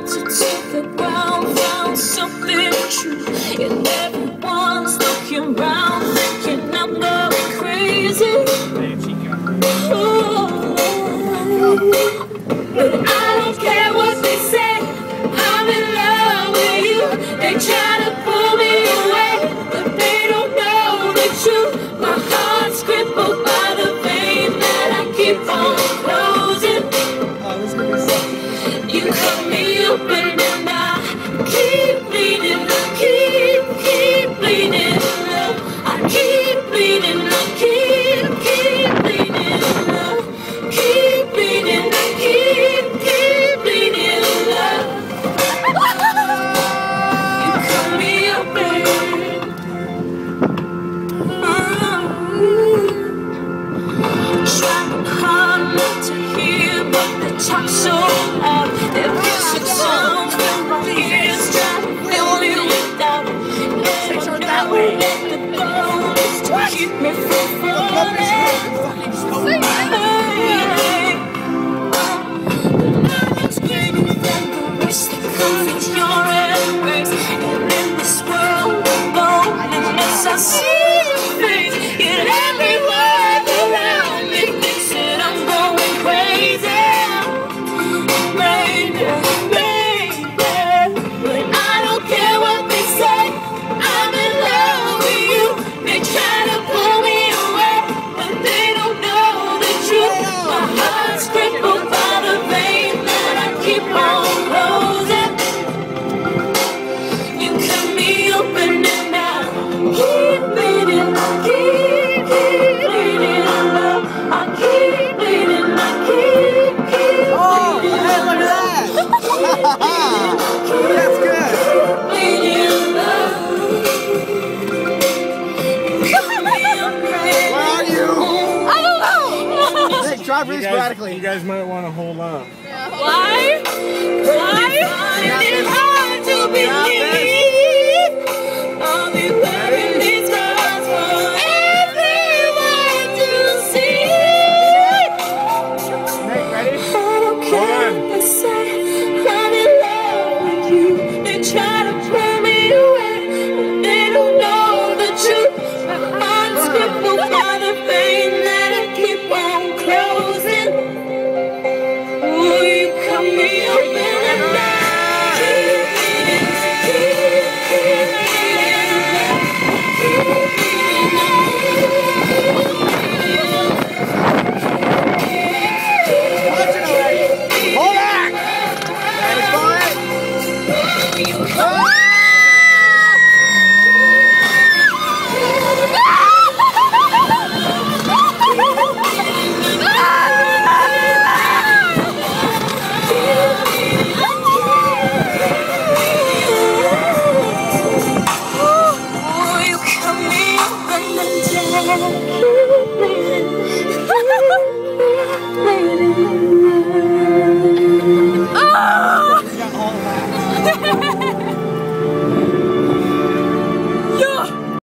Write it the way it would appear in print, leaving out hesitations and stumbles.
rooted to the ground, found something true, and everyone's looking round, thinking I'm going crazy. Ooh. But I don't care what they say, I'm in love with you. They try to pull me away, but they don't know the truth. My heart's crippled by the vein that I keep on closing. You cut me open and I keep bleeding, keep bleeding, love. I keep bleeding, I keep bleeding, love. Keep bleeding, I keep bleeding, love. You cut me open. Trying hard not to hear, but they talk so loud. Their music sounds in my ears, trying to fill me with doubt. And I won't let the bones to keep me from falling. The night is greater than the wish that comes with your embrace. And in this world of loneliness, I see your face in every word around me. Thinks that I'm going crazy, baby, baby. But I don't care what they say, I'm in love with you. They try to pull me away, but they don't know the truth. My heart's crippled by the vein that I keep on closing. You cut me open and I keep bleeding, keep bleeding, love. I keep bleeding, I keep bleeding. Oh, hey, look at that! That's good. Bleeding, love. Where are you? I don't know. Hey, drive really sporadically. You guys might want to hold up. Why? Why? It's hard to believe.